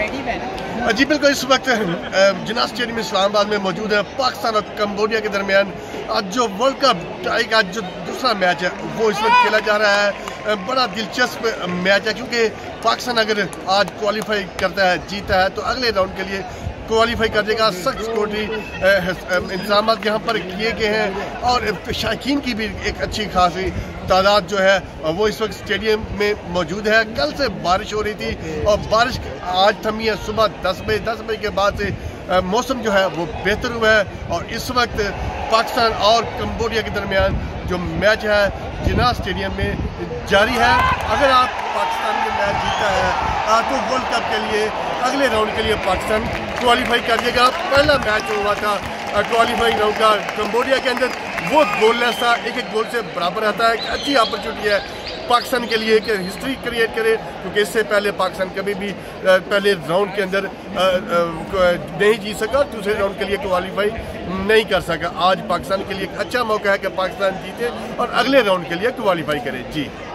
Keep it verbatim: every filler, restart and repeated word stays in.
Ready है। जी बिल्कुल, इस वक्त जिन्ना स्टेडियम इस्लामाबाद में मौजूद है। पाकिस्तान और कम्बोडिया के दरमियान आज जो वर्ल्ड कप टाई का जो दूसरा मैच है वो इस वक्त खेला जा रहा है। बड़ा दिलचस्प मैच है क्योंकि पाकिस्तान अगर आज क्वालिफाई करता है, जीता है, तो अगले राउंड के लिए क्वालिफाई कर देगा। सख्त सिक्योरिटी इंतजाम यहाँ पर किए गए हैं और शायकीन की भी एक अच्छी खासी तादाद जो है वो इस वक्त स्टेडियम में मौजूद है। कल से बारिश हो रही थी और बारिश आज थमी है सुबह दस बजे दस बजे के बाद से मौसम जो है वो बेहतर हुआ है और इस वक्त पाकिस्तान और कम्बोडिया के दरमियान जो मैच है जिन्ना स्टेडियम में जारी है। अगर आप पाकिस्तान में मैच जीता है तो वर्ल्ड कप के लिए अगले राउंड के लिए पाकिस्तान क्वालिफाई कर देगा। पहला मैच जो हुआ था क्वालिफाइंग राउंड का कम्बोडिया के अंदर वो गोललेस था, एक एक गोल से बराबर आता है। एक अच्छी अपॉर्चुनिटी है पाकिस्तान के लिए कि हिस्ट्री क्रिएट करे, क्योंकि इससे पहले पाकिस्तान कभी भी पहले राउंड के अंदर नहीं जीत सका, दूसरे राउंड के लिए क्वालिफाई नहीं कर सका। आज पाकिस्तान के लिए एक अच्छा मौका है कि पाकिस्तान जीते और अगले राउंड के लिए क्वालिफाई करे। जी।